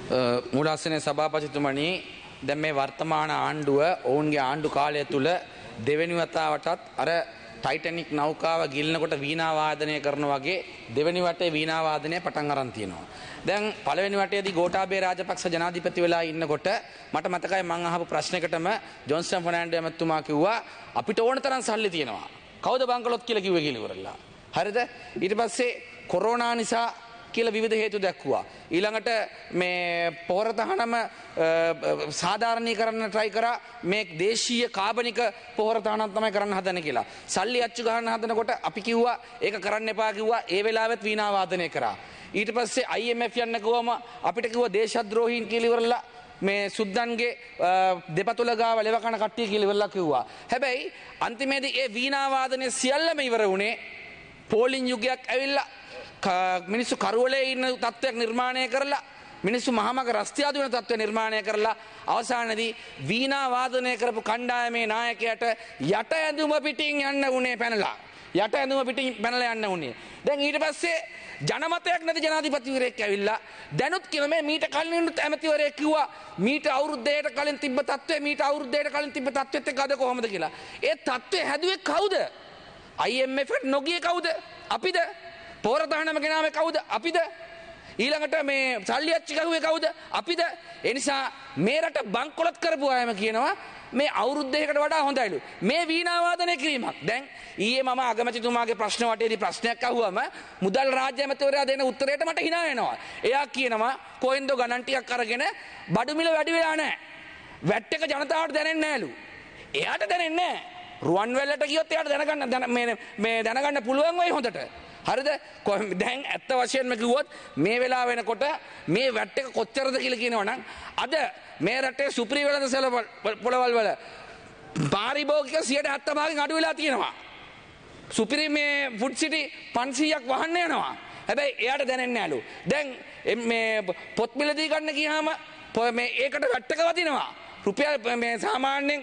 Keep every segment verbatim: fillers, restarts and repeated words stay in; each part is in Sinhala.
මූලාසනයේ සභාපතිතුමනි දැන් මේ වර්තමාන ආණ්ඩුව ඔවුන්ගේ ආණ්ඩු කාලය තුල දෙවෙනි වතාවටත් අර ටයිටැනික් නෞකාව ගිලිනකොට වීණා වාදනය කරනවා වගේ දෙවෙනි වටේ වීණා වාදනය පටන් අරන් තියෙනවා. දැන් පළවෙනි වටේදී ගෝඨාභය රාජපක්ෂ ජනාධිපති වෙලා ඉන්නකොට මට මතකයි මම අහපු ප්‍රශ්නයකටම ජොන්සන් ෆර්නෑන්ඩෝ ඇමතුමා කිව්වා අපිට ඕන තරම් සල්ලි තියෙනවා. කවුද බංකලොත් කියලා කිව්වේ කියලා ඉවරලා. හරිද? ඊට පස්සේ කොරෝනා නිසා කියලා විවිධ හේතු දැක්වුවා. ඊළඟට මේ පොහොර තහනම සාධාරණීකරන්න try කරා මේ දේශීය කාබනික පොහොර තහනම් තමයි කරන්න හදන්නේ කියලා. සල්ලි අච්චු ගන්න හදනකොට අපි කිව්වා ඒක කරන්න එපා කිව්වා. ඒ වෙලාවෙත් වීණා වාදනය කරා. ඊට පස්සේ I M F යන්න ගියාම අපිට කිව්වා දේශද්‍රෝහීන් කියලා ඉවරලා මේ සුද්දන්ගේ දෙපතුල ගාව ලෙව කන කට්ටිය කියලා ඉවරලා කිව්වා. හැබැයි අන්තිමේදී ඒ වීණා වාදනය සියල්ලම ඉවර වුණේ පෝලිං යුගයක් ඇවිල්ලා මිනිස්සු කරුවලේ ඉන්න තත්ත්වයක් නිර්මාණය කරලා මිනිස්සු මහමග රස්තියාදු වෙන තත්ත්වයක් නිර්මාණය කරලා අවසානයේදී වීණා වාදනය කරපු කණ්ඩායමේ නායකයාට යට ඇඳුම පිටින් යන්න උනේ පැනලා යට ඇඳුම පිටින් පැනලා යන්න උනේ. දැන් ඊට පස්සේ ජනමතයක් නැති ජනාධිපතිවරයෙක් ඇවිල්ලා දැනුත් කියන මේ මීට කලින් ඇමතිවරයෙක් කිව්වා මීට අවුරුද්දකට කලින් තිබ්බ තත්ත්වය මීට අවුරුද්දකට කලින් තිබ්බ තත්ත්වෙත් එක්ක අද කොහොමද කියලා. ඒ තත්ත්වය හැදුවේ කවුද? I M F එකට නොගියේ කවුද? අපිද? පොහොර තහනම ගෙනාවේ කවුද? අපිද? ඊළඟට මේ සල්ලි අච්චි ගහුවේ කවුද? අපිද? ඒ නිසා මේ රට බංකොලොත් කරපු අයම කියනවා මේ අවුරුද්දයකට වඩා හොඳයිලු. මේ වීණා වාදනය කිරීමක්. දැන් ඊයේ මම අගමැතිතුමාගේ ප්‍රශ්න වටේදී ප්‍රශ්නයක් අහුවම මුදල් රාජ්‍ය ඇමතිවරයා දෙන උත්තරයට මට hina එනවා. එයා කියනවා කොහෙන්ද ගණන් ටිකක් අරගෙන බඩු මිල වැඩි වෙලා නැහැ. වැට් එක ජනතාවට දැනෙන්නේ නැහැලු. එයාට දැනෙන්නේ නැහැ. රුවන්වැල්ලට ගියොත් එයාට දැනගන්න මේ මේ දැනගන්න පුළුවන් වෙයි හොඳට. හරිද? දැන් ඇත්ත වශයෙන්ම කිව්වොත් මේ වෙලාව වෙනකොට මේ වැට් එක කොච්චරද කියලා කියනවනම් අද මේ රටේ සුපිරි වෙළඳ පොළවල් වල පාරිභෝගික සියයට හතර භාගයෙන් අඩු වෙලා තියෙනවා. සුපිරි මේ ෆුඩ් සිටි පන්සීයක් වහන්න යනවා. හැබැයි එයාට දැනෙන්නේ නැලු. දැන් මේ පොත් මිල දී ගන්න ගියාම මේ ඒකට වැට් එක වදිනවා. රුපියල් මේ සාමාන්‍යයෙන්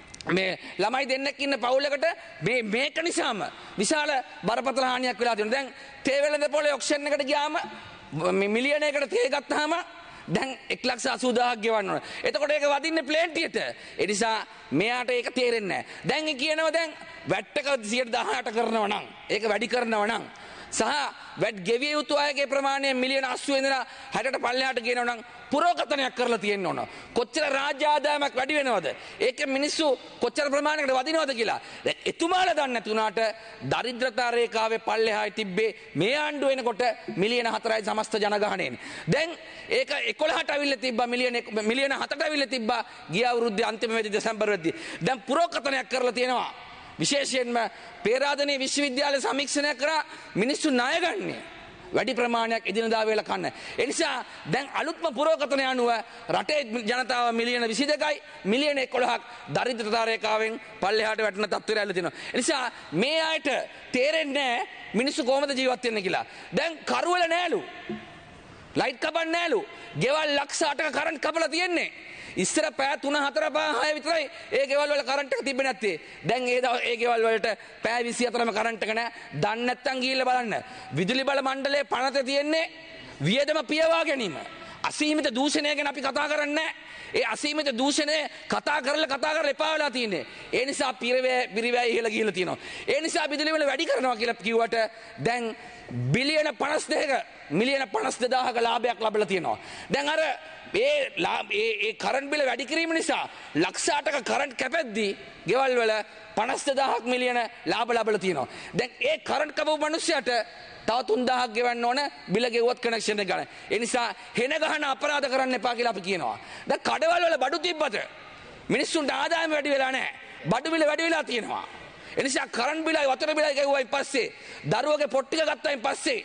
මේ ළමයි දෙන්නෙක් ඉන්න පවුලකට මේ මේක නිසාම විශාල බරපතල හානියක් වෙලා තියෙනවා. දැන් තේ වෙළඳ පොලේ ඔක්ෂන් එකට ගියාම මිලියනයකට තේ ගත්තාම දැන් එක ලක්ෂ අසූ දහසක් ගෙවන්න ඕන. එතකොට ඒක වදින්නේ ප්ලේන්ටියට. ඒ නිසා මෙයාට ඒක තේරෙන්නේ නැහැ. දැන් කියනවා දැන් වැට් එක සියයට දහඅට කරනවා නම් ඒක වැඩි කරනවා නම් සහ වැට් ගෙවිය යුතු අයගේ ප්‍රමාණය මිලියන අසූ ඉඳලා හැටට පල්ලෙහාට ගෙනනවා නම් පුරෝගතනයක් කරලා තියෙන්න ඕන. කොච්චර රාජ්‍ය ආදායමක් වැඩි වෙනවද? ඒක මිනිස්සු කොච්චර ප්‍රමාණයකට වදිනවද කියලා. දැන් එතුමාලා දන්නේ නැති උනාට දරිද්‍රතා රේඛාවේ පල්ලෙහායි තිබ්බේ මේ ආණ්ඩුව එනකොට මිලියන හතරයි සමස්ත ජනගහණයෙන්. දැන් ඒක එකොළහට අවිල්ල තිබ්බා මිලියන මිලියන හතට අවිල්ල තිබ්බා ගිය අවුරුද්දේ අන්තිම වෙද්දී දෙසැම්බර් වෙද්දී. දැන් පුරෝගතනයක් කරලා තියෙනවා. විශේෂයෙන්ම පේරාදෙණිය විශ්වවිද්‍යාලය සමීක්ෂණය කරා මිනිස්සු ණය ගන්නේ වැඩි ප්‍රමාණයක් එදිනදා වේල කන්න. ඒ නිසා දැන් අලුත්ම පුරෝගතනය අනුව රටේ ජනතාව මිලියන විසි දෙකයි මිලියන එකොළහක් දරිද්‍රතා රේඛාවෙන් පල්ලෙහාට වැටෙන තත්ත්වයට ඇවිල්ලා තියෙනවා. ඒ නිසා මේ අයට තේරෙන්නේ නැහැ මිනිස්සු කොහොමද ජීවත් වෙන්නේ කියලා. දැන් කරුවල නෑලු. ලයිට් කපන්නේ නෑලු. ගෙවල් ලක්ෂ අටක කරන්ට් කපලා තියෙන්නේ. ඉස්සර පෑ තුන හතර පහ හය විතරයි ඒ ගෙවල් වල කරන්ට් එක තිබ්බේ නැත්තේ. දැන් ඒ ඒ ගෙවල් වලට පෑ විසි හතරම කරන්ට් එක නැහැ. දන්නේ නැත්තම් ගිහිල්ලා බලන්න. විදුලි බල මණ්ඩලයේ පනත තියෙන්නේ වියදම පියවා ගැනීම. අසීමිත දූෂණය ගැන අපි කතා කරන්නේ නැහැ. ඒ අසීමිත දූෂණය කතා කරලා කතා කරලා එපා වෙලා තියෙන්නේ. ඒ නිසා පිරවැය පිරවැය ඉහළ ගිහිල්ලා තියෙනවා. ඒ නිසා විදුලි බල වැඩි කරනවා කියලා කිව්වට දැන් බිලියන පනස් දෙකක මිලියන පනස් දෙදාහක ලාභයක් ලැබලා තියෙනවා. දැන් අර ඒ ඒ කරන්ට් බිල වැඩි කිරීම නිසා ලක්ෂ අටක කරන්ට් කැපෙද්දී ගෙවල් වල පනස් දෙදාහක් මිලියන ලාභ ලැබලා තියෙනවා. දැන් ඒ කරන්ට් කපපු මිනිස්සයාට තව තුන් දහසක් ගෙවන්න ඕන බිල ගෙවුවත් කනෙක්ෂන් එක ගන්න. ඒ නිසා හෙන ගහන අපරාධ කරන්න එපා කියලා අපි කියනවා. දැන් කඩවල වල බඩු තිබ්බට මිනිස්සුන්ට ආදායම වැඩි වෙලා නැහැ. බඩු බිල වැඩි වෙලා තියෙනවා. ඒ නිසා කරන්ට් බිලයි වතුර බිලයි ගෙවුවයින් පස්සේ දරුවගේ පොට් ටික ගත්තයින් පස්සේ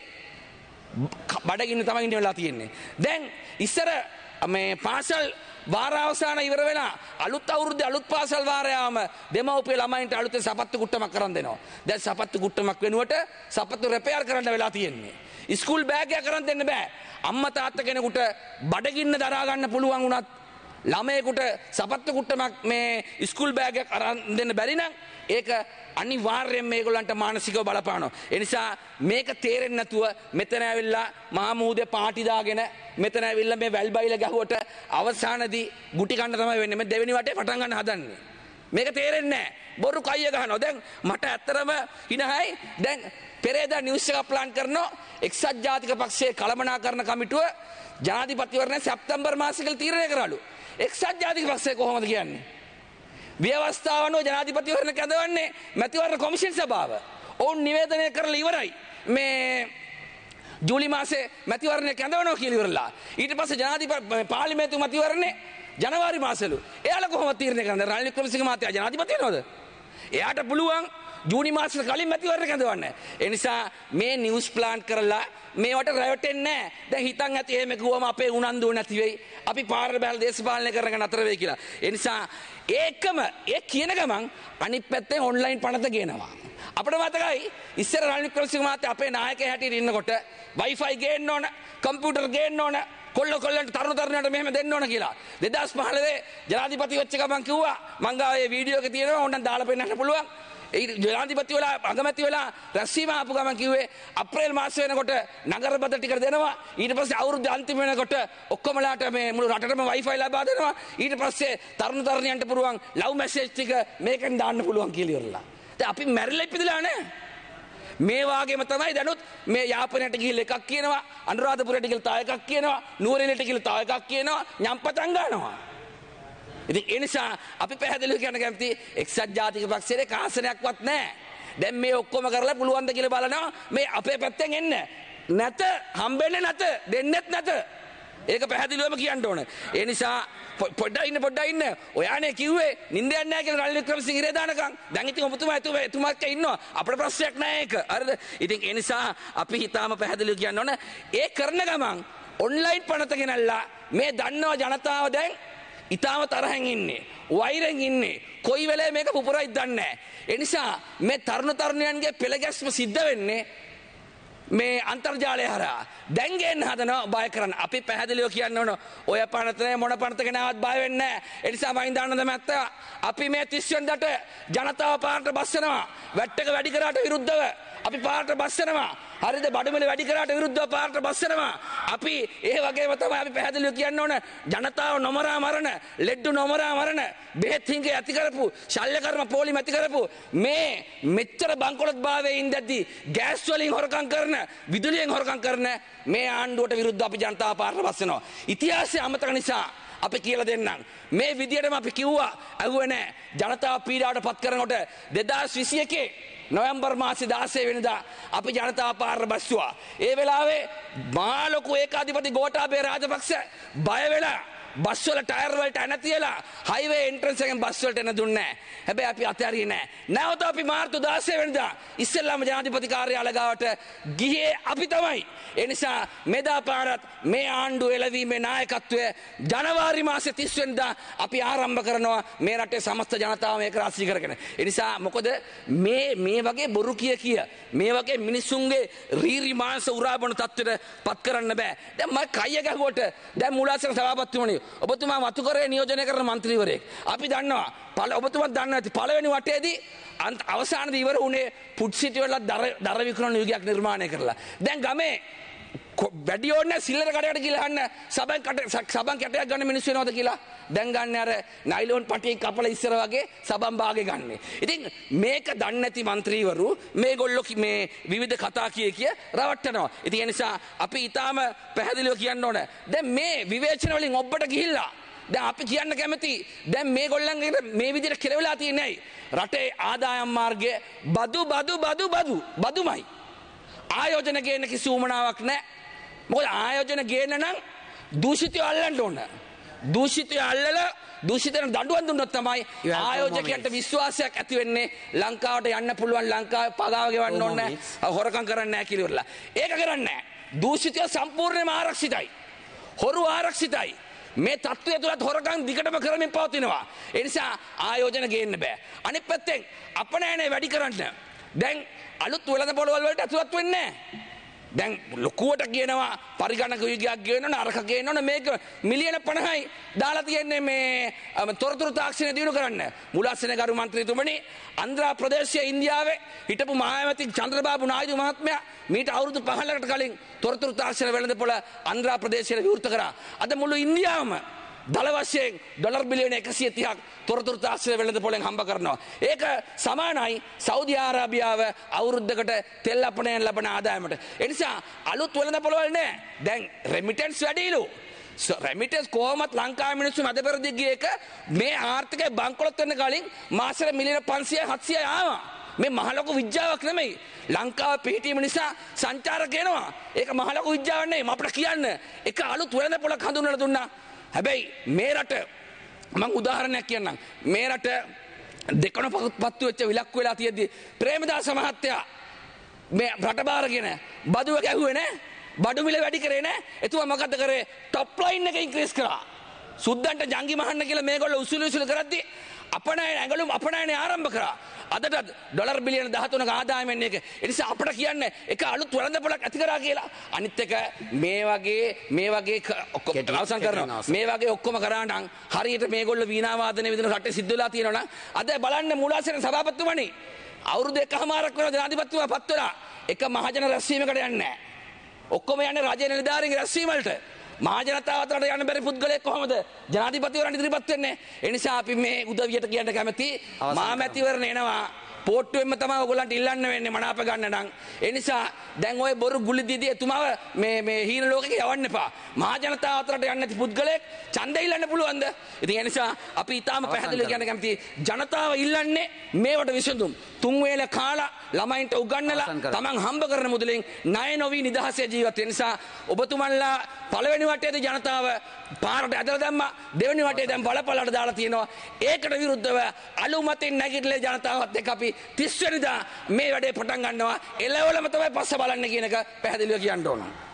බඩගින්න තමයි ඉන්න වෙලා තියෙන්නේ. දැන් ඉස්සර මේ පාසල් වාර අවසාන ඉවර වෙලා අලුත් අවුරුද්දේ අලුත් පාසල් වාරයාම දෙමව්පිය ළමයින්ට අලුතෙන් සපත්තු කුට්ටමක් කරන් දෙනවා. දැන් සපත්තු කුට්ටමක් වෙනුවට සපත්තු රිපෙයාර් කරන්න වෙලා තියෙන්නේ. ඉස්කූල් බෑග් එක කරන් දෙන්න බෑ. අම්මා තාත්තා කෙනෙකුට බඩගින්න දරා ගන්න පුළුවන් වුණත් ළමයෙකුට සපත්තු කුට්ටමක් මේ ස්කූල් බෑග් එකක් අරන් දෙන්න බැරි නම් ඒක අනිවාර්යෙන් මේගොල්ලන්ට මානසිකව බලපානවා. ඒ නිසා මේක තේරෙන්නේ නැතුව මෙතන ඇවිල්ලා මහමූදේ පාටි දාගෙන මෙතන ඇවිල්ලා මේ වැල්බයිල ගැහුවට අවසානදී ගුටි කන්න තමයි වෙන්නේ. මේ දෙවෙනි වටේ පටන් ගන්න හදන්නේ. මේක තේරෙන්නේ නැහැ. බොරු කයිය ගහනවා. දැන් මට ඇත්තරම හිනහයි දැන් පෙරේදා නිවුස් එකක් ප්ලාන් කරනවා එක්සත් ජාතික පක්ෂයේ කළමනාකරණ කමිටුව ජනාධිපතිවරණය සැප්තැම්බර් මාසෙක තීරණය කරාලු. එක්සත් ජාතික පක්ෂය කොහොමද කියන්නේ? ව්‍යවස්ථාව අනුව ජනාධිපතිවරණ කැඳවන්නේ මැතිවරණ කොමිෂන් සභාව. ඔවුන් නිවේදනය කරලා ඉවරයි. මේ ජූලි මාසේ මැතිවරණය කැඳවනවා කියලා ඉවරලා. ඊට පස්සේ ජනාධිපති පාර්ලිමේන්තු මැතිවරණේ ජනවාරි මාසෙලු. එයාලා කොහොමද තීරණය කරන්නේ? රනිල් වික්‍රමසිංහ මහත්තයා ජනාධිපති වෙනවද? එයාට පුළුවන් ජූනි මාසෙට කලින් මැතිවරණ කැඳවන්න. ඒ නිසා මේ නිවුස් ප්ලාන් කරලා මේවට රැවටෙන්නේ නැහැ. දැන් හිතන් ඇති එහෙම කිව්වම අපේ උනන්දුව නැති වෙයි. අපි පාර බැල දේශපාලනය කරගෙන නතර වෙයි කියලා. ඒ නිසා ඒකම ඒ කියන ගමන් අනිත් පැත්තෙන් ඔන්ලයින් පනත ගේනවා. අපිට මතකයි ඉස්සර රනිල් වික්‍රමසිංහ මහත්තයා අපේ නායකයා හැටියට ඉන්නකොට වයිෆයි ගේන්න ඕන, කම්පියුටර් ගේන්න ඕන, කොල්ල කොල්ලන්ට තරුණ තරුණියට මෙහෙම දෙන්න ඕන කියලා. දෙදාස් පහළොව ජනාධිපති වෙච්ච ගමන් කිව්වා මං ගාව මේ වීඩියෝ එක තියෙනවා ඕනනම් දාලා පෙන්නන්න පුළුවන්. ඒ ජනාධිපති වෙලා අගමැති වෙලා රැස්වීම ආපු ගමන් කිව්වේ අප්‍රේල් මාසෙ වෙනකොට නගර බදල් ටික දෙනවා. ඊට පස්සේ අවුරුද්ද අන්තිම වෙනකොට ඔක්කොමලාට මේ මුළු රටටම වයිෆයි ලබා දෙනවා. ඊට පස්සේ තරුණ තරුණියන්ට පුළුවන් ලව් මැසේජ් ටික මේකෙන් දාන්න පුළුවන් කියලා ඉවරලා. දැන් අපි මැරිලා ඉපදිලා නැහැ. මේ වාගේම තමයි දැනුත් මේ යාපනයට ගිහිල්ලා එකක් කියනවා, අනුරාධපුරයට ගිහිල්ලා තව එකක් කියනවා, නුවරඑළියට ගිහිල්ලා තව එකක් කියනවා, යම්පතන් ගන්නවා. ඉතින් ඒ නිසා අපි පැහැදිලිව කියන්න කැමති එක්සත් ජාතික පක්ෂයේ කාසනයක්වත් නැහැ. දැන් මේ ඔක්කොම කරලා පුළුවන් ද කියලා බලනවා මේ අපේ පැත්තෙන් එන්න. නැත හම්බෙන්නේ නැත දෙන්නෙත් නැත. ඒක පැහැදිලිවම කියන්න ඕන. ඒ නිසා පොඩ්ඩක් ඉන්න පොඩ්ඩක් ඉන්න. ඔයානේ කිව්වේ නින්ද යන්නේ නැහැ කියලා රනිල් වික්‍රමසිංහ ඉරේ දානකම්. දැන් ඉතින් ඔබතුමා එතුමා එතුමාත් ඉන්නවා. අපේ ප්‍රශ්නයක් නැහැ ඒක. හරිද? ඉතින් ඒ නිසා අපි හිතාම පැහැදිලිව කියන්න ඕන. ඒ කරන ගමන් ඔන්ලයින් පනත ගෙනල්ලා මේ දන්නවා ජනතාව දැන් ඉතාම තරහෙන් ඉන්නේ. වෛරෙන් ඉන්නේ. කොයි වෙලේ මේක පුපුරයිද දන්නේ නැහැ. ඒ නිසා මේ තරුණ තරුණියන්ගේ පෙළගැස්ම සිද්ධ වෙන්නේ මේ අන්තර්ජාලය හරහා. දැන් ගේන්න හදනවා බය කරන්න. අපි පැහැදිලිව කියන්න ඕන ඔය පනතේ මොන පනත ගෙනාවත් බය වෙන්නේ නැහැ. ඒ නිසා මයින් දාන්නද මැත්තා අපි මේ තිස් වෙනිදාට ජනතාව පාරට බස්සනවා. වැට්ටක වැඩි කරාට විරුද්ධව අපි පාරට බස්සනවා. හරිද? බඩුමිල වැඩි කරාට විරුද්ධව පාරට බස්සනවා. අපි ඒ වගේම තමයි අපි පැහැදිලිව කියන්න ඕන ජනතාව නොමරා මරණ, ලෙඩ්ඩු නොමරා මරණ, බෙහෙත් හිඟේ ඇති කරපු, ශල්‍ය කර්ම පොලිම ඇති කරපු මේ මෙච්චර බංකොලොත් භාවයේ ඉඳද්දි ගෑස් වලින් හොරකම් කරන, විදුලියෙන් හොරකම් කරන මේ ආණ්ඩුවට විරුද්ධව අපි ජනතාව පාරට බස්සනවා. ඉතිහාසය අමතක නිසා අපි කියලා දෙන්නම්. මේ විදියටම අපි කිව්වා ඇහුවේ නැහැ. ජනතාව පීඩාවට පත් කරනකොට දෙදාස් විසි එකේ නොවැම්බර් මාසේ දාසය වෙනිදා අපි ජනතාව පාරට බැස්සුවා. ඒ වෙලාවේ මහා ලොකු ඒකාධිපති ගෝඨාභය රාජපක්ෂ බය වෙලා බස් වල ටයර් වලට ඇන තියලා හයිවේ එන්ට්‍රන්ස් එකෙන් බස් වලට එන දුන්නේ නැහැ. හැබැයි අපි අතහැරියේ නැහැ. නැවත අපි මාර්තු දාසය වෙනිදා ඉස්සෙල්ලාම ජනාධිපති කාර්යාලය ගාවට ගියේ අපි තමයි. ඒ නිසා මෙදා පාරත් මේ ආණ්ඩුව එළවීමේ නායකත්වය ජනවාරි මාසේ තිස් වෙනිදා අපි ආරම්භ කරනවා මේ රටේ සමස්ත ජනතාව මේක රාශී කරගෙන. ඒ නිසා මොකද මේ මේ වගේ බොරු කිය කිය මේ වගේ මිනිසුන්ගේ රීරි මාංශ උරාබන තත්ත්වයට පත් කරන්න බෑ. දැන් මම කය ගැහුවට දැන් මුලාසන සභාපතිතුමනි ඔබතුමා මතු කරේ නියෝජනය කරන മന്ത്രിවරයෙක්. අපි දන්නවා ඔබතුමා දන්නවා ඇති පළවෙනි වටේදී අවසානයේදී ඉවර වුණේ ෆුඩ් සිටි වල දර විකුණන යුගයක් නිර්මාණය කරලා. දැන් ගමේ වැඩි ඕනේ සිල්ලර කඩේට ගිහලා අහන්න සබන් කට සබන් කැටයක් ගන්න මිනිස්සු වෙනවද කියලා. දැන් ගන්න අර නයිලෝන් පටියක් කපලා ඉස්සර වගේ සබන් භාගේ ගන්න. ඉතින් මේක දන්නේ නැති മന്ത്രിවරු මේගොල්ලෝ මේ විවිධ කතා කිය කිය රවට්ටනවා. ඉතින් ඒ නිසා අපි ඊටාම පැහැදිලිව කියන්න ඕන. දැන් මේ විවේචන වලින් ඔබට ගිහිල්ලා දැන් අපි කියන්න කැමති දැන් මේගොල්ලන්ගේ මේ විදිහට කෙරවිලා තියෙන්නේ ඇයි? රටේ ආදායම් මාර්ගය බදු බදු බදු බදු බදුමයි. ආයෝජන ගේන්න කිසි උමනාවක් නැහැ. මොකද ආයෝජන ගේන්න නම් දූෂිතය අල්ලන්න ඕන. දූෂිතය අල්ලලා දූෂිතන දඬුවම් දුන්නොත් තමයි ආයෝජකයන්ට විශ්වාසයක් ඇති වෙන්නේ. ලංකාවට යන්න පුළුවන්, ලංකාවේ පගාව ගෙවන්න ඕනේ නැහැ, හොරකම් කරන්නේ නැහැ කියලා ඉවරලා. ඒක කරන්නේ නැහැ. දූෂිතය සම්පූර්ණයෙන්ම ආරක්ෂිතයි. හොරු ආරක්ෂිතයි. මේ තත්ත්වය තුලත් හොරකම් දිගටම කරමින් පවතිනවා. ඒ නිසා ආයෝජන ගේන්න බෑ. අනිත් පැත්තෙන් අපනෑනේ වැඩි කරන්න. දැන් අලුත් වෙළඳ පොළවල් වලට ඇතුළත් වෙන්නේ නැහැ. දැන් ලොකුවට කියනවා පරිගණක යුගයක් ගේනවනේ අරක ගේනවනේ මේක මිලියන පනහයි දාලා තියෙන්නේ මේ තොරතුරු තාක්ෂණය දිනු කරන්න. මුලස්සන ගරු මන්ත්‍රීතුමනි ආන්ධ්‍ර ප්‍රදේශයේ ඉන්දියාවේ හිටපු මහාමැති චන්ද්‍රබාබු නායිඩු මහත්මයා මීට අවුරුදු පහළකට කලින් තොරතුරු තාක්ෂණ වෙළඳපොළ ආන්ධ්‍ර ප්‍රදේශයේ විවෘත කරා. අද මුළු ඉන්දියාවම දල වශයෙන් ඩොලර් බිලියන එකසිය තිහක් තොරතුරු තාක්ෂණ වෙළඳපොළෙන් හම්බ කරනවා. ඒක සමානයි සෞදි ආරාබියාව අවුරුද්දකට තෙල් අපනයන් ලබන ආදායමට. ඒ නිසා අලුත් වෙළඳපොළ වල නෑ. දැන් රෙමිටන්ස් වැඩිලු. රෙමිටන්ස් කොහොමත් ලංකාවේ මිනිස්සු මැද පෙරදි ගිය එක මේ ආර්ථිකය බංකොලොත් වෙන්න කලින් මාසෙට මිලියන පන්සියය හත්සියය ආවා. මේ මහ ලොකු විද්‍යාවක් නෙමෙයි. ලංකාව පිහිටීම නිසා සංචාරක එනවා. ඒක මහ ලොකු විද්‍යාවක් නෙමෙයි. අපිට කියන්න එක අලුත් වෙළඳපොළක් හඳුන්වලා දුන්නා. හැබැයි මේ රට මම උදාහරණයක් කියන්නම්. මේ රට දෙකන පත්තු වෙච්ච විලක්කු වෙලා තියෙද්දි ප්‍රේමදාස මහත්තයා මේ රට බාරගෙන බදුව ගැහුවේ නෑ. බඩු මිල වැඩි කරේ නෑ. එතුමා මොකද කරේ? টপ ලයින් එක ඉන්ක්‍රීස් කරා. සුද්දන්ට ජංගි මහන්න කියලා මේගොල්ලෝ උසුළු උසුළු කරද්දි අපනයන ඇඟලුම් අපනයනේ ආරම්භ කරා. අදට ඩොලර් බිලියන දහතුනක ආදායමෙන් එක. ඒ නිසා අපිට කියන්න එක අලුත් වෙළඳපොළක් ඇති කරා කියලා. අනිත් එක මේ වගේ මේ වගේ අවසන් කරනවා. මේ වගේ ඔක්කොම කරා නම් හරියට මේගොල්ලෝ වීණා වාදනය විදින රටේ සිද්ධ වෙලා තියෙනවා නම් අද බලන්න මූලාසන සභාපතිතුමනි අවුරුදු එකමාරක් වෙනවා ජනාධිපතිතුමා පත් වෙලා එක මහජන රැස්වීමකට යන්නේ නැහැ. ඔක්කොම යන්නේ රජයේ නිලධාරීන්ගේ රැස්වීම වලට. මහජනතාව අතරට යන්න බැරි පුද්ගලයෙක් කොහොමද ජනාධිපතිවරණ ඉදිරිපත් වෙන්නේ? ඒ නිසා අපි මේ උදවියට කියන්න කැමති මහමැතිවරණ එනවා. පෝට්ටුවෙන්ම තමයි ඔයගොල්ලන්ට ඉල්ලන්න වෙන්නේ මනාප ගන්න නම්. ඒ නිසා දැන් ඔය බොරු ගුලි දීදී එතුමාව මේ මේ හීන ලෝකෙක යවන්න එපා. මහජනතාව අතරට යන්න නැති පුද්ගලයෙක් ඡන්දය ඉල්ලන්න පුළුවන්ද? ඉතින් ඒ නිසා අපි ඊටාම පැහැදිලිව කියන්න කැමති ජනතාව ඉල්ලන්නේ මේවට විසඳුම්. තුන් වේල කාලා ළමයින්ට උගන්නලා තමන් හම්බ කරන මුදලින් ණය නොවි නිදහසේ ජීවත් වෙන නිසා ඔබතුමන්ලා පළවෙනි වටේදී ජනතාව පාරට ඇදලා දැම්මා. දෙවෙනි වටේ දැන් බලපලට දාලා තියෙනවා. ඒකට විරුද්ධව අලුමතින් නැගිටලා ජනතාවත් එක්ක අපි තිස් වෙනිදා මේ වැඩේ පටන් ගන්නවා. එළවලම තමයි පස්ස බලන්න කියන එක පැහැදිලිව කියන්න ඕන.